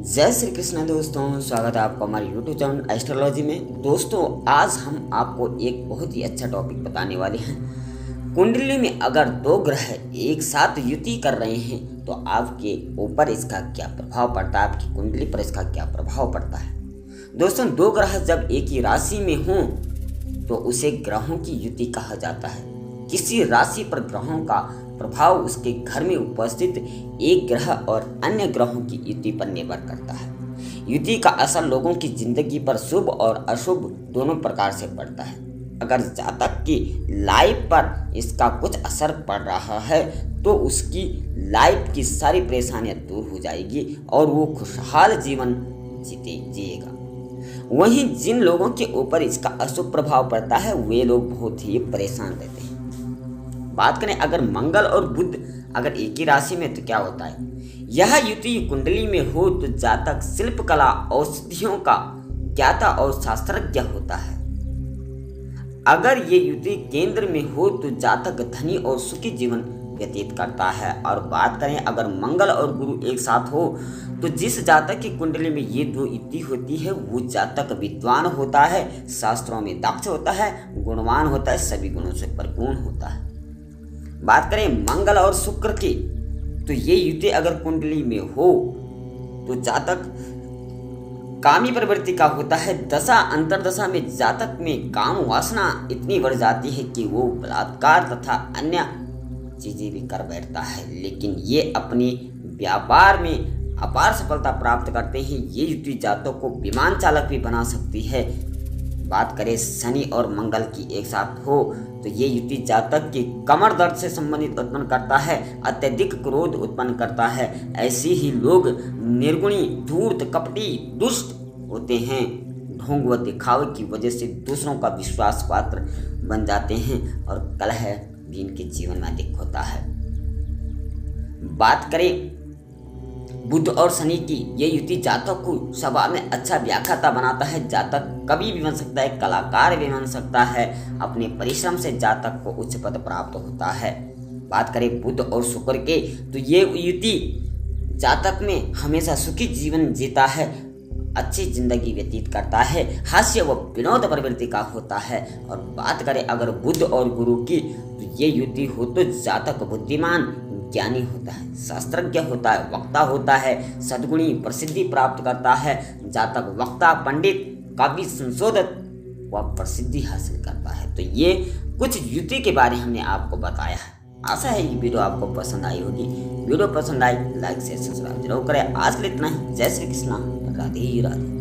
जय श्री कृष्ण दोस्तों, स्वागत है आपका हमारे यूट्यूब चैनल एस्ट्रोलॉजी में। दोस्तों आज हम आपको एक बहुत ही अच्छा टॉपिक बताने वाले हैं। कुंडली में अगर दो ग्रह एक साथ युति कर रहे हैं तो आपके ऊपर इसका क्या प्रभाव पड़ता है, आपकी कुंडली पर इसका क्या प्रभाव पड़ता है। दोस्तों दो ग्रह जब एक ही राशि में हों तो उसे ग्रहों की युति कहा जाता है। किसी राशि पर ग्रहों का प्रभाव उसके घर में उपस्थित एक ग्रह और अन्य ग्रहों की युति पर निर्भर करता है। युति का असर लोगों की जिंदगी पर शुभ और अशुभ दोनों प्रकार से पड़ता है। अगर जातक की लाइफ पर इसका कुछ असर पड़ रहा है तो उसकी लाइफ की सारी परेशानियां दूर हो जाएगी और वो खुशहाल जीवन जिएगा। वहीं जिन लोगों के ऊपर इसका अशुभ प्रभाव पड़ता है वे लोग बहुत ही परेशान रहते हैं। बात करें अगर मंगल और बुध अगर एक ही राशि में तो क्या होता है। यह युति कुंडली में हो तो जातक शिल्पकला औषधियों का ज्ञाता और शास्त्रज्ञ होता है। अगर ये युति केंद्र में हो तो जातक धनी और सुखी जीवन व्यतीत करता है। और बात करें अगर मंगल और गुरु एक साथ हो तो जिस जातक की कुंडली में ये दो युति होती है वो जातक विद्वान होता है, शास्त्रों में दक्ष होता है, गुणवान होता है, सभी गुणों से परिपूर्ण होता है। बात करें मंगल और शुक्र की तो ये युति अगर कुंडली में हो तो जातक कामी प्रवृत्ति का होता है। दशा अंतरदशा में जातक में काम वासना इतनी बढ़ जाती है कि वो बलात्कार तथा अन्य चीजें भी कर बैठता है, लेकिन ये अपने व्यापार में अपार सफलता प्राप्त करते हैं। ये युति जातक को विमान चालक भी बना सकती है। बात करें शनि और मंगल की एक साथ हो तो ये युति जातक की कमर दर्द से संबंधित उत्पन्न करता है, अत्यधिक क्रोध उत्पन्न करता है। ऐसे ही लोग निर्गुणी, धूर्त, कपटी, दुष्ट होते हैं। ढोंग व दिखावे की वजह से दूसरों का विश्वास पात्र बन जाते हैं और कलह भी इनके जीवन में अधिक होता है। बात करें बुध और शनि की, ये युति जातक को सभा में अच्छा व्याख्याता बनाता है। जातक कवि भी बन सकता है, कलाकार भी बन सकता है। अपने परिश्रम से जातक को उच्च पद प्राप्त होता है। बात करें बुध और शुक्र के तो ये युति जातक में हमेशा सुखी जीवन जीता है, अच्छी जिंदगी व्यतीत करता है, हास्य व विनोद प्रवृत्ति का होता है। और बात करें अगर बुध और गुरु की तो ये युति हो तो जातक बुद्धिमान, ज्ञानी होता है, शास्त्रज्ञ होता है, वक्ता होता है, सद्गुणी, प्रसिद्धि प्राप्त करता है। जातक वक्ता, पंडित, काव्य संशोधक व प्रसिद्धि हासिल करता है। तो ये कुछ युति के बारे में हमने आपको बताया है। आशा है ये वीडियो आपको पसंद आई होगी। वीडियो पसंद आई लाइक शेयर सब्सक्राइब जरूर करें। आज के लिए इतना ही। जय श्री कृष्ण, राधे राधे।